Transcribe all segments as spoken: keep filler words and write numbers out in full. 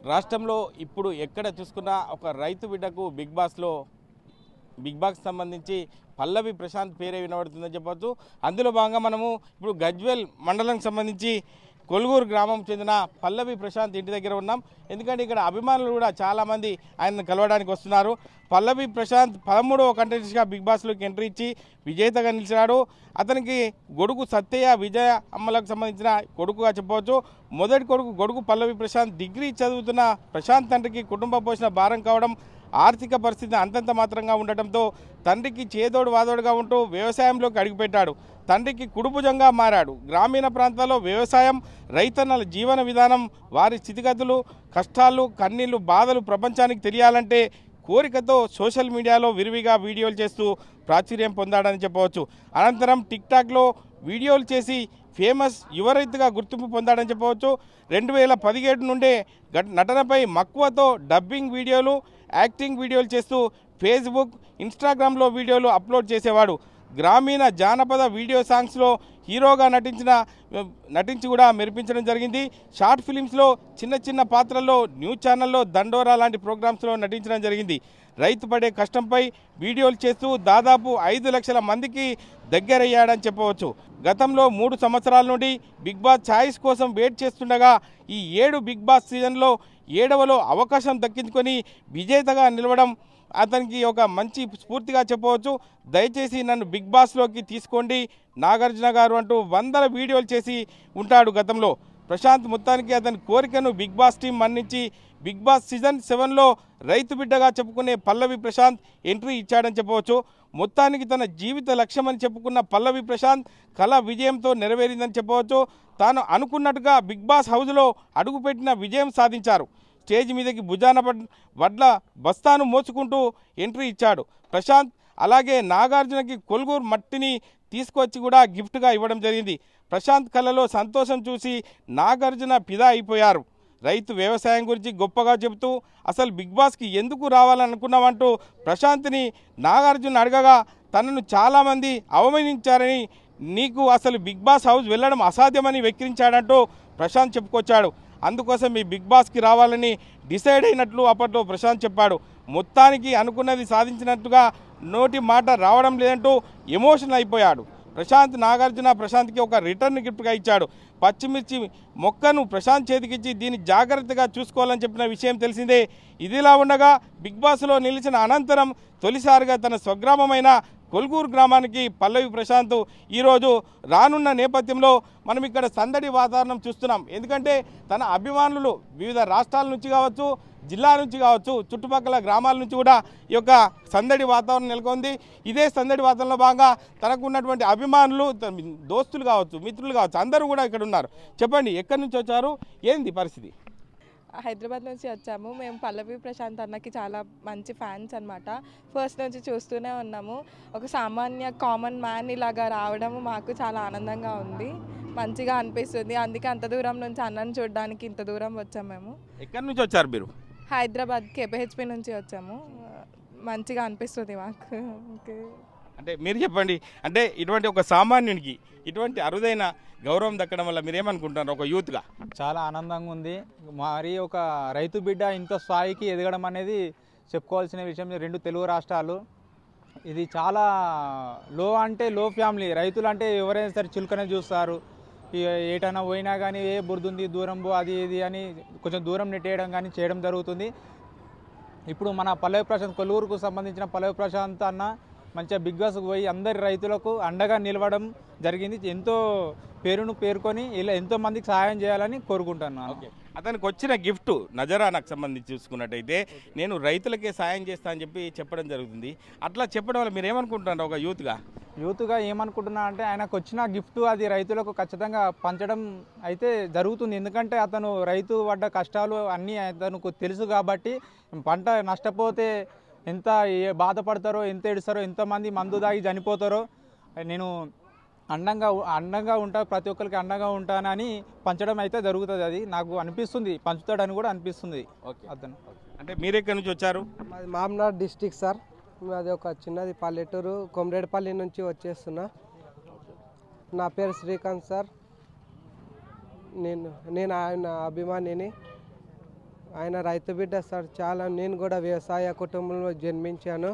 రాష్ట్రంలో ఇప్పుడు ఎక్కడ చూసుకున్నా ఒక రైతు బిడ్డకు బిగ్ బాస్లో బిగ్ బాస్ సంబంధించి పల్లవి ప్రశాంత్ పేరే వినబడుతుందని చెప్పొచ్చు. అందులో భాగంగా మనము ఇప్పుడు గజ్వేల్ మండలానికి సంబంధించి కొల్గూరు గ్రామం చెందిన పల్లవి ప్రశాంత్ ఇంటి దగ్గర ఉన్నాం. ఎందుకంటే ఇక్కడ అభిమానులు కూడా చాలామంది ఆయనను కలవడానికి వస్తున్నారు. పల్లవి ప్రశాంత్ పదమూడవ కంటెస్టెంట్గా బిగ్ బాస్లోకి ఎంట్రీ ఇచ్చి విజేతగా నిలిచాడు. అతనికి గొడుగు సత్యయ్య విజయ అమ్మలకు సంబంధించిన కొడుకుగా చెప్పవచ్చు. మొదటి కొడుకు గొడుగు పల్లవి ప్రశాంత్ డిగ్రీ చదువుతున్న ప్రశాంత్ తండ్రికి కుటుంబ పోషణ భారం కావడం, ఆర్థిక పరిస్థితి అంతంత మాత్రంగా ఉండటంతో తండ్రికి చేదోడు వాదోడుగా ఉంటూ వ్యవసాయంలోకి అడుగుపెట్టాడు. తండ్రికి కుడుభుజంగా మారాడు. గ్రామీణ ప్రాంతాల్లో వ్యవసాయం, రైతన్నల జీవన విధానం, వారి స్థితిగతులు, కష్టాలు, కన్నీళ్లు, బాధలు ప్రపంచానికి తెలియాలంటే కోరికతో సోషల్ మీడియాలో విరివిగా వీడియోలు చేస్తూ ప్రాచుర్యం పొందాడని చెప్పవచ్చు. అనంతరం టిక్టాక్లో వీడియోలు చేసి ఫేమస్ యువ రైతుగా గుర్తింపు పొందాడని చెప్పవచ్చు. రెండు వేల పదిహేడు నుండే నటనపై మక్కువతో డబ్బింగ్ వీడియోలు, యాక్టింగ్ వీడియోలు చేస్తూ ఫేస్బుక్, ఇన్స్టాగ్రామ్లో వీడియోలు అప్లోడ్ చేసేవాడు. గ్రామీణ జానపద వీడియో సాంగ్స్లో హీరోగా నటించిన నటించి కూడా మెరిపించడం జరిగింది. షార్ట్ ఫిలిమ్స్లో చిన్న చిన్న పాత్రల్లో న్యూస్ ఛానల్లో దండోరా లాంటి ప్రోగ్రామ్స్లో నటించడం జరిగింది. రైతు పడే కష్టంపై వీడియోలు చేస్తూ దాదాపు ఐదు లక్షల మందికి దగ్గరయ్యాడని చెప్పవచ్చు. గతంలో మూడు సంవత్సరాల నుండి బిగ్ బాస్ ఛాయిస్ కోసం వెయిట్ చేస్తుండగా ఈ ఏడు బిగ్ బాస్ సీజన్లో ఏడవలో అవకాశం దక్కించుకొని విజేతగా నిలవడం అతనికి ఒక మంచి స్ఫూర్తిగా చెప్పవచ్చు. దయచేసి నన్ను బిగ్ బాస్లోకి తీసుకోండి నాగార్జున గారు అంటూ వందల వీడియోలు చేసి ఉంటాడు గతంలో. ప్రశాంత్ మొత్తానికి అతని కోరికను బిగ్ బాస్ టీం మన్నించి బిగ్ బాస్ సీజన్ సెవెన్లో రైతు బిడ్డగా చెప్పుకునే పల్లవి ప్రశాంత్ ఎంట్రీ ఇచ్చాడని చెప్పవచ్చు. మొత్తానికి తన జీవిత లక్ష్యమని చెప్పుకున్న పల్లవి ప్రశాంత్ కళ విజయంతో నెరవేరిందని చెప్పవచ్చు. తాను అనుకున్నట్టుగా బిగ్ బాస్ హౌస్లో అడుగుపెట్టిన విజయం సాధించారు. స్టేజ్ మీదకి భుజాన వడ్ల బస్తాను మోసుకుంటూ ఎంట్రీ ఇచ్చాడు ప్రశాంత్. అలాగే నాగార్జునకి కొల్గూరు మట్టిని తీసుకొచ్చి కూడా గిఫ్ట్గా ఇవ్వడం జరిగింది. ప్రశాంత్ కళలో సంతోషం చూసి నాగార్జున ఫిదా అయిపోయారు. రైతు వ్యవసాయం గురించి గొప్పగా చెబుతూ అసలు బిగ్ బాస్కి ఎందుకు రావాలనుకున్నామంటూ ప్రశాంత్ని నాగార్జున అడగగా తనను చాలామంది అవమానించారని, నీకు అసలు బిగ్ బాస్ హౌస్ వెళ్ళడం అసాధ్యమని వెక్కిరించాడంటూ ప్రశాంత్ చెప్పుకొచ్చాడు. అందుకోసం ఈ బిగ్ బాస్కి రావాలని డిసైడ్ అయినట్లు అప్పట్లో ప్రశాంత్ చెప్పాడు. మొత్తానికి అనుకున్నది సాధించినట్టుగా నోటి మాట రావడం లేదంటూ ఎమోషనల్ అయిపోయాడు ప్రశాంత్. నాగార్జున ప్రశాంత్కి ఒక రిటర్న్ గిఫ్ట్గా ఇచ్చాడు. పచ్చిమిర్చి మొక్కను ప్రశాంత్ చేతికిచ్చి దీన్ని జాగ్రత్తగా చూసుకోవాలని చెప్పిన విషయం తెలిసిందే. ఇదిలా ఉండగా బిగ్ బాస్లో నిలిచిన అనంతరం తొలిసారిగా తన స్వగ్రామమైన కొల్గూరు గ్రామానికి పల్లవి ప్రశాంత్ ఈరోజు రానున్న నేపథ్యంలో మనం ఇక్కడ సందడి వాతావరణం చూస్తున్నాం. ఎందుకంటే తన అభిమానులు వివిధ రాష్ట్రాల నుంచి కావచ్చు, జిల్లా నుంచి కావచ్చు, చుట్టుపక్కల గ్రామాల నుంచి కూడా ఈ యొక్క సందడి వాతావరణం నెలకొంది. ఇదే సందడి వాతావరణంలో భాగంగా తనకు ఉన్నటువంటి అభిమానులు, దోస్తులు కావచ్చు, మిత్రులు కావచ్చు, అందరూ కూడా ఇక్కడ ఉన్నారు. చెప్పండి, ఎక్కడి నుంచి వచ్చారు, ఏంది పరిస్థితి? హైదరాబాద్ నుంచి వచ్చాము. మేము పల్లవి ప్రశాంత్ అన్నకి చాలా మంచి ఫ్యాన్స్ అనమాట. ఫస్ట్ నుంచి చూస్తూనే ఉన్నాము. ఒక సామాన్య కామన్ మ్యాన్ ఇలాగా రావడం మాకు చాలా ఆనందంగా ఉంది, మంచిగా అనిపిస్తుంది. అందుకే అంత దూరం నుంచి అన్నని చూడడానికి ఇంత దూరం వచ్చాము. మేము ఎక్కడి నుంచి వచ్చారు మీరు? హైదరాబాద్ కేపీహెచ్పి నుంచి వచ్చాము. మంచిగా అనిపిస్తుంది మాకు. అంటే మీరు చెప్పండి, అంటే ఇటువంటి ఒక సామాన్యునికి ఇటువంటి అరుదైన గౌరవం దక్కడం వల్ల మీరేమనుకుంటున్నారు ఒక యూత్గా? చాలా ఆనందంగా ఉంది. మరి ఒక రైతు బిడ్డ ఇంత స్థాయికి ఎదగడం అనేది చెప్పుకోవాల్సిన విషయం. రెండు తెలుగు రాష్ట్రాలు, ఇది చాలా లో అంటే లో ఫ్యామిలీ. రైతులు అంటే ఎవరైనా సరే చులకనే చూస్తారు. ఏటైనా పోయినా కానీ ఏ బురదుంది దూరం పో అది ఇది అని కొంచెం దూరం నెట్టేయడం కానీ చేయడం జరుగుతుంది. ఇప్పుడు మన పల్లవి ప్రశాంత్, కొల్లూరుకు సంబంధించిన పల్లవి ప్రశాంత్ అన్న మంచిగా బిగ్ బాస్కి పోయి అందరి రైతులకు అండగా నిలవడం జరిగింది. ఎంతో పేరును పేర్కొని ఇలా ఎంతో మందికి సహాయం చేయాలని కోరుకుంటున్నాను. అతనికి వచ్చిన గిఫ్ట్ నజరానాకు సంబంధించి చూసుకున్నట్టయితే నేను రైతులకే సాయం చేస్తా అని చెప్పి చెప్పడం జరుగుతుంది. అట్లా చెప్పడం వల్ల మీరు ఏమనుకుంటున్నారు ఒక యూత్గా? యూత్గా ఏమనుకుంటున్నా అంటే ఆయనకు వచ్చిన గిఫ్ట్ అది రైతులకు ఖచ్చితంగా పంచడం అయితే జరుగుతుంది. ఎందుకంటే అతను రైతు పడ్డ కష్టాలు అన్నీ అతనికి తెలుసు కాబట్టి, పంట నష్టపోతే ఎంత బాధపడతారో, ఎంత ఏడుస్తారో, ఎంతమంది మందు దాగి చనిపోతారో, నేను అండంగా అండంగా ఉంటా ప్రతి ఒక్కరికి అండంగా ఉంటానని పంచడం అయితే జరుగుతుంది. అది నాకు అనిపిస్తుంది, పంచుతాడని కూడా అనిపిస్తుంది. అతను అంటే మీరు ఎక్కడి నుంచి వచ్చారు? మాది మామ్నాడ్ డిస్టిక్ సార్. అది ఒక చిన్నది పల్లెటూరు, కొమరేడుపల్లి నుంచి వచ్చేస్తున్నా. నా పేరు శ్రీకాంత్ సార్. నేను నేను ఆయన అభిమానిని. ఆయన రైతు బిడ్డ సార్. చాలా నేను కూడా వ్యవసాయ కుటుంబంలో జన్మించాను.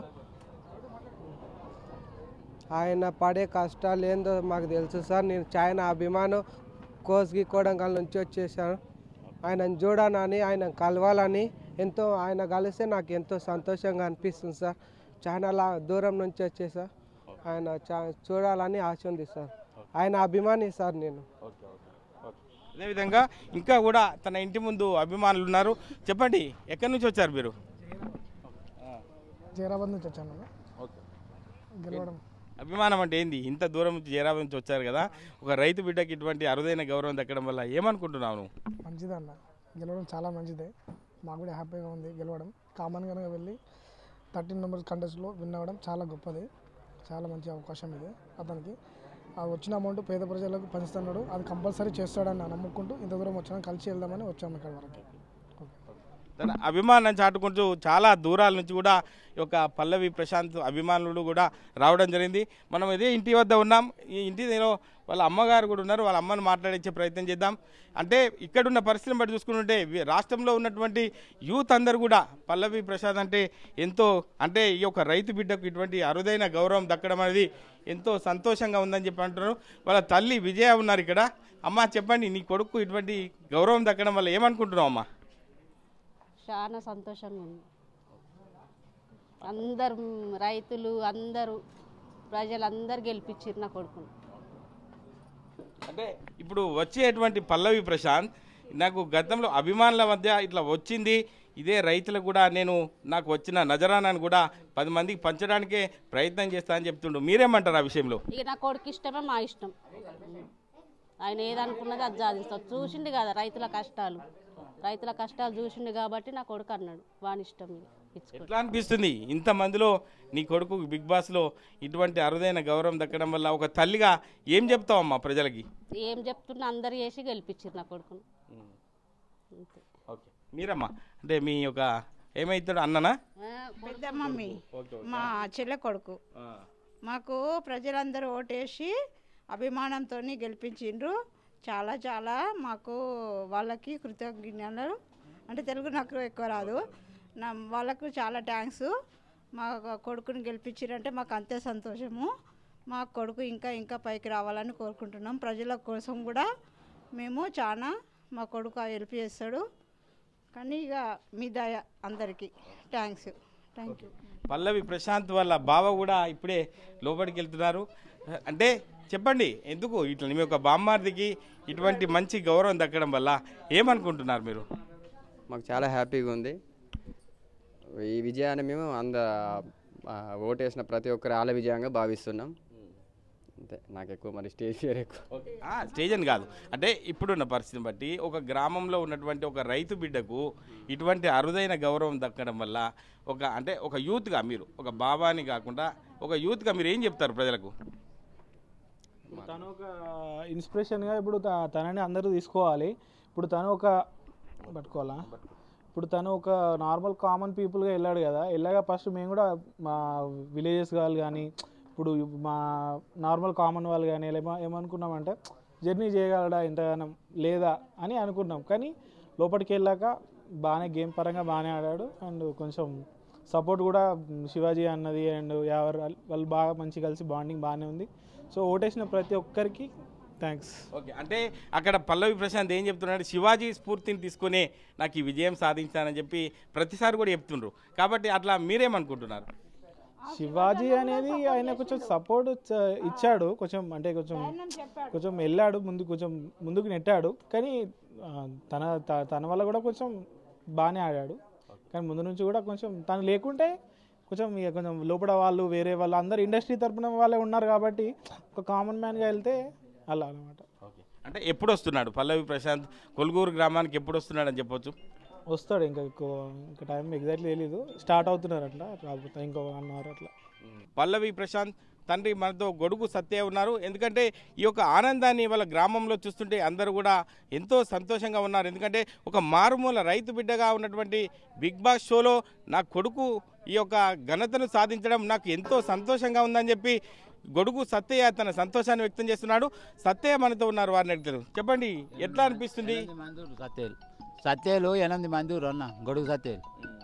ఆయన పడే కష్టాలు ఏందో మాకు తెలుసు సార్. నేను చాలా అభిమానం కోస్గి కోడంగల్ నుంచి వచ్చేసాను. ఆయనను చూడాలని, ఆయన కలవాలని ఎంతో, ఆయన కలిస్తే నాకు ఎంతో సంతోషంగా అనిపిస్తుంది సార్. చాలా లా- దూరం నుంచి వచ్చేసా ఆయన చా చూడాలని ఆశ ఉంది సార్. ఆయన అభిమాని సార్ నేను. అదేవిధంగా ఇంకా కూడా తన ఇంటి ముందు అభిమానులు ఉన్నారు. చెప్పండి, ఎక్కడి నుంచి వచ్చారు మీరు? జైరాబాద్ నుంచి వచ్చాను. ఓకే. గెలవడం అభిమానం అంటే ఏంది? ఇంత దూరం నుంచి జైరాబాద్ నుంచి వచ్చారు కదా, ఒక రైతు బిడ్డకి ఇటువంటి అరుదైన గౌరవం దక్కడం వల్ల ఏమనుకుంటున్నావు నువ్వు? మంచిదే అన్న, గెలవడం చాలా మంచిదే. మాకు కూడా హ్యాపీగా ఉంది గెలవడం. కామన్గానే వెళ్ళి థర్టీన్ మెంబర్స్ కంటెస్ట్లో విన్ అవ్వడం చాలా గొప్పది. చాలా మంచి అవకాశం ఇది అతనికి. ఆ వచ్చిన అమౌంట్ పేద ప్రజలకు పంచుతున్నాడు, అది కంపల్సరీ చేస్తాడని నమ్ముకుంటూ ఇంత దూరం వచ్చాను, కలిసి వెళ్దామని వచ్చాము ఇక్కడ వరకు. తన అభిమానం చాటుకుంటూ చాలా దూరాల నుంచి కూడా ఈ యొక్క పల్లవి ప్రశాంత్ అభిమానులు కూడా రావడం జరిగింది. మనం ఇదే ఇంటి వద్ద ఉన్నాం. ఈ ఇంటి నేను వాళ్ళ అమ్మగారు కూడా ఉన్నారు. వాళ్ళ అమ్మని మాట్లాడించే ప్రయత్నం చేద్దాం. అంటే ఇక్కడున్న పరిస్థితిని బట్టి చూసుకుంటుంటే వి- రాష్ట్రంలో ఉన్నటువంటి యూత్ అందరూ కూడా పల్లవి ప్రసాద్ అంటే ఎంతో, అంటే ఈ యొక్క రైతు బిడ్డకు ఇటువంటి అరుదైన గౌరవం దక్కడం అనేది ఎంతో సంతోషంగా ఉందని చెప్పి అంటున్నారు. వాళ్ళ తల్లి విజయ ఉన్నారు ఇక్కడ. అమ్మ చెప్పండి, నీ కొడుకు ఇటువంటి గౌరవం దక్కడం వల్ల ఏమనుకుంటున్నావు అమ్మ? చాలా సంతోషంగా ఉంది. అందరు రైతులు అందరూ ప్రజలందరూ గెలిపించారు నా కొడుకుని. అంటే ఇప్పుడు వచ్చేటువంటి పల్లవి ప్రశాంత్ నాకు గతంలో అభిమానుల మధ్య ఇట్లా వచ్చింది, ఇదే రైతులకు కూడా నేను నాకు వచ్చిన నజరానాన్ని కూడా పది మందికి పంచడానికే ప్రయత్నం చేస్తా అని చెప్తుండు. మీరేమంటారు ఆ విషయంలో? ఇక నా కొడుకు ఇష్టమే మా ఇష్టం. ఆయన ఏదనుకున్నది అది సాధిస్తాడు. చూసిండు కదా రైతుల కష్టాలు, రైతుల కష్టాలు చూసిండు కాబట్టి నా కొడుకు అన్నాడు వాని ఇష్టం ఇచ్చుకో. ఎట్లా అనిపిస్తుంది ఇంతమందిలో నీ కొడుకు బిగ్ బాస్లో ఇటువంటి అరుదైన గౌరవం దక్కడం వల్ల ఒక తల్లిగా ఏం చెప్తావమ్మా ప్రజలకి? ఏం చెప్తున్నా అందరు చేసి గెలిపించారు నా కొడుకును. అంతే. ఓకే, మీరమ్మా అంటే మీ యొక్క ఏమైతాడు అన్ననా? పెద్ద మమ్మీ మా చెల్లె కొడుకు. మాకు ప్రజలందరూ ఓటేసి అభిమానంతో గెలిపించిండ్రు. చాలా చాలా మాకు వాళ్ళకి కృతజ్ఞతలు. అంటే తెలుగు నాకు ఎక్కువ రాదు, నా వాళ్ళకు చాలా థ్యాంక్స్. మా కొడుకుని గెలిపించారంటే మాకు అంతే సంతోషము. మా కొడుకు ఇంకా ఇంకా పైకి రావాలని కోరుకుంటున్నాం. ప్రజల కోసం కూడా మేము చాలా మా కొడుకు హెల్ప్ చేస్తాడు. కానీ ఇక మీ దయ అందరికీ thanks. Thank you. Pallavi Prashanth వాళ్ళ బావ కూడా ఇప్పుడే లోపలికి వెళ్తున్నారు. అంటే చెప్పండి, ఎందుకు ఇట్లా మీ యొక్క బామ్మార్దికి ఇటువంటి మంచి గౌరవం దక్కడం వల్ల ఏమనుకుంటున్నారు మీరు? మాకు చాలా హ్యాపీగా ఉంది. ఈ విజయాన్ని మేము అంద ఆ, ఓటేసిన ప్రతి ఒక్కరి ఆల విజయంగా భావిస్తున్నాం. అంతే, నాకు ఎక్కువ మరి స్టేజ్ ఫియర్ ఎక్కువ. స్టేజ్ అని కాదు, అంటే ఇప్పుడున్న పరిస్థితిని బట్టి ఒక గ్రామంలో ఉన్నటువంటి ఒక రైతు బిడ్డకు ఇటువంటి అరుదైన గౌరవం దక్కడం వల్ల ఒక, అంటే ఒక యూత్గా మీరు ఒక బాబాని కాకుండా ఒక యూత్గా మీరు ఏం చెప్తారు ప్రజలకు? తను ఒక ఇన్స్పిరేషన్గా ఇప్పుడు త- తనని అందరూ తీసుకోవాలి. ఇప్పుడు తను ఒక పట్టుకోవాలా ఇప్పుడు తను ఒక నార్మల్ కామన్ పీపుల్గా వెళ్ళాడు కదా, వెళ్ళాక ఫస్ట్ మేము కూడా మా విలేజెస్ వాళ్ళు కానీ ఇప్పుడు మా నార్మల్ కామన్ వాళ్ళు కానీ ఏమో ఏమనుకున్నామంటే జర్నీ చేయగలడా ఎంతగానో లేదా అని అనుకున్నాం. కానీ లోపలికి వెళ్ళాక బాగానే గేమ్ పరంగా బాగానే ఆడాడు. అండ్ కొంచెం సపోర్ట్ కూడా శివాజీ అన్నది అండ్ ఎవరు వాళ్ళు బాగా మంచి కలిసి బాండింగ్ బాగానే ఉంది. సో ఓటేసిన ప్రతి ఒక్కరికి థ్యాంక్స్. ఓకే, అంటే అక్కడ పల్లవి ప్రశాంత్ ఏం చెప్తున్నాడు, శివాజీ స్ఫూర్తిని తీసుకునే నాకు ఈ విజయం సాధించానని చెప్పి ప్రతిసారి కూడా చెప్తుండ్రు. కాబట్టి అట్లా మీరేమనుకుంటున్నారు? శివాజీ అనేది ఆయన కొంచెం సపోర్ట్ ఇచ్చాడు, కొంచెం అంటే కొంచెం కొంచెం వెళ్ళాడు ముందు, కొంచెం ముందుకు నెట్టాడు. కానీ ఆ, తన త- తన వల్ల కూడా కొంచెం బాగానే ఆడాడు. కానీ ముందు నుంచి కూడా కొంచెం తను లేకుంటే కొంచెం ఇక కొంచెం లోపల వాళ్ళు వేరే వాళ్ళు అందరు ఇండస్ట్రీ తరపున వాళ్ళే ఉన్నారు కాబట్టి ఒక కామన్ మ్యాన్గా వెళ్తే అలా అనమాట. ఓకే, అంటే ఎప్పుడు వస్తున్నాడు పల్లవి ప్రశాంత్ కొల్గూరు గ్రామానికి, ఎప్పుడు వస్తున్నాడు అని చెప్పొచ్చు? వస్తాడు ఇంకా ఎక్కువ ఇంకా టైం ఎగ్జాక్ట్లీ తెలీదు, స్టార్ట్ అవుతున్నారు అట్లా రాబోతా ఇంకో వన్ అవర్ అట్లా. పల్లవి ప్రశాంత్ తండ్రి మనతో గొడుగు సత్య ఉన్నారు. ఎందుకంటే ఈ యొక్క ఆనందాన్ని వాళ్ళ గ్రామంలో చూస్తుంటే అందరూ కూడా ఎంతో సంతోషంగా ఉన్నారు. ఎందుకంటే ఒక మారుమూల రైతు బిడ్డగా ఉన్నటువంటి బిగ్ బాస్ షోలో నా కొడుకు ఈ యొక్క ఘనతను సాధించడం నాకు ఎంతో సంతోషంగా ఉందని చెప్పి గొడుగు సత్యయ్య తన సంతోషాన్ని వ్యక్తం చేస్తున్నాడు. సత్యయ్య మనతో ఉన్నారు, వారిని అడుగుతారు. చెప్పండి, ఎట్లా అనిపిస్తుంది? సత్యలు సత్యేలు ఎనిమిది మంది రొన్న గొడుగు సత్యేలు.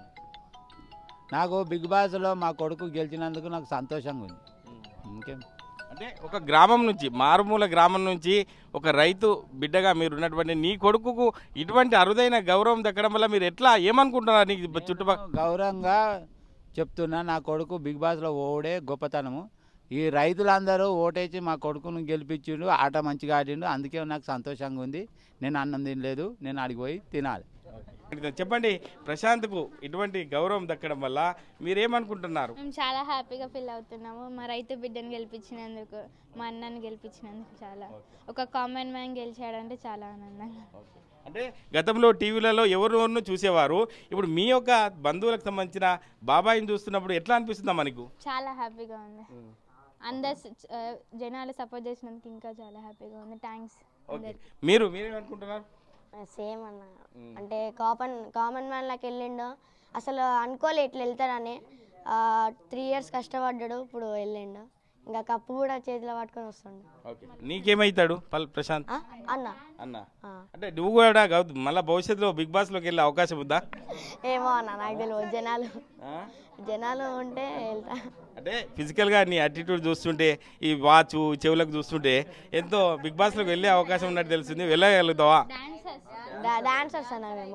నాకు బిగ్ బాస్లో మా కొడుకు గెలిచినందుకు నాకు సంతోషంగా ఉంది. ఇంకేం అంటే ఒక గ్రామం నుంచి మారుమూల గ్రామం నుంచి ఒక రైతు బిడ్డగా మీరు ఉన్నటువంటి నీ కొడుకుకు ఇటువంటి అరుదైన గౌరవం దక్కడం వల్ల మీరు ఎట్లా ఏమనుకుంటున్నారు? నీకు చుట్టుపక్కల గౌరవంగా చెప్తున్నా, నా కొడుకు బిగ్ బాస్లో ఓడే గొప్పతనము. ఈ రైతులందరూ ఓటేసి మా కొడుకును గెలిపించిండు, ఆట మంచిగా ఆడిండు, అందుకే నాకు సంతోషంగా ఉంది. నేను అన్నం తినలేదు, నేను ఆడికి పోయి తినాలి. చెప్పండి, ప్రశాంత్కు ఇటువంటి గౌరవం దక్కడం వల్ల మీరేమనుకుంటున్నారు? మేము చాలా హ్యాపీగా ఫీల్ అవుతున్నాము. మా రైతు బిడ్డను గెలిపించినందుకు, మా అన్నను గెలిపించినందుకు చాలా, ఒక కామన్ మ్యాన్ గెలిచాడంటే చాలా ఆనందంగా. అంటే గతంలో టీవీలలో ఎవరు చూసేవారు, ఇప్పుడు మీ యొక్క బంధువులకు సంబంధించిన బాబాయిని చూస్తున్నప్పుడు ఎట్లా అనిపిస్తుందా మనకు? చాలా హ్యాపీగా ఉంది. అందరు జనాలు సపోర్ట్ చేసినందుకు ఇంకా చాలా హ్యాపీగా ఉంది. థ్యాంక్స్. మీరు మీరేమనుకుంటున్నారు? సేమ్ అన్న, అంటే కామన్ కామన్ మ్యాన్లోకి వెళ్ళిండు, అసలు అనుకోలే ఇట్లా వెళ్తారని. త్రీ ఇయర్స్ కష్టపడ్డాడు, ఇప్పుడు వెళ్ళిండు, ఇంకా కప్పు కూడా చేతిలో పట్టుకొని వస్తుండు. నీకేమైతాడు ప్రశాంత్? అన్న అన్న అంటే నువ్వు కూడా మళ్ళీ భవిష్యత్తులో బిగ్ బాస్ లోకి వెళ్ళే అవకాశం ఉందా? ఏమో అన్న, నాకు తెలియదు. జనాలు జనాలు ఉంటే వెళ్తా. అంటే ఫిజికల్ గా నీ యాటిట్యూడ్ చూస్తుంటే, ఈ వాచ్ చెవులకు చూస్తుంటే ఎంతో బిగ్ బాస్ లోకి వెళ్ళే అవకాశం ఉన్నట్టు తెలుస్తుంది. వెళ్ళగలుగుతావా? డాన్సర్స్ అన్న మేము,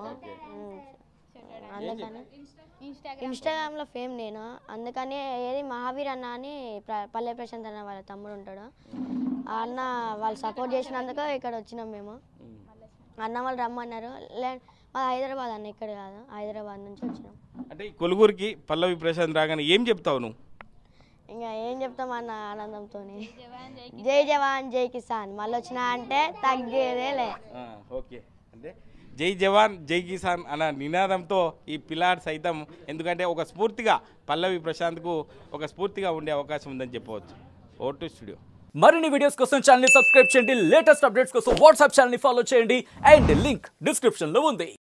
అందుకని ఇన్స్టాగ్రామ్లో ఫేమ్ నేను, అందుకని ఏది మహావీర్ అన్న అని పల్లె ప్రశాంత్ అన్న వాళ్ళ తమ్ముడు ఉంటాడు, ఆ అన్న వాళ్ళు సపోర్ట్ చేసినందుకు ఇక్కడ వచ్చినాం మేము. అన్న వాళ్ళు రమ్మన్నారు, లే మాది హైదరాబాద్ అన్న, ఇక్కడ కాదు, హైదరాబాద్ నుంచి వచ్చినాం. అంటే కొలుగురికి పల్లవి ప్రశాంత్ రాగానే ఏం చెప్తావు నువ్వు? ఇంకా ఏం చెప్తాం అన్న, ఆనందంతో జై జవాన్ జై కిసాన్ మళ్ళీ వచ్చినా అంటే తగ్గేదేలే. ఓకే, అంటే జై జవాన్ జై కిసాన్ అన్న నినాదంతో ఈ పిల్లాడు సైతం, ఎందుకంటే ఒక స్ఫూర్తిగా పల్లవి ప్రశాంత్కు ఒక స్ఫూర్తిగా ఉండే అవకాశం ఉందని చెప్పవచ్చు. ఓటు స్టూడియో. మరిన్ని వీడియోస్ కోసం ఛానల్ ని సబ్స్క్రైబ్ చేయండి, లేటెస్ట్ అప్డేట్స్ కోసం వాట్సాప్ ఛానల్ ని ఫాలో చేయండి, అండ్ లింక్ డిస్క్రిప్షన్ లో ఉంది.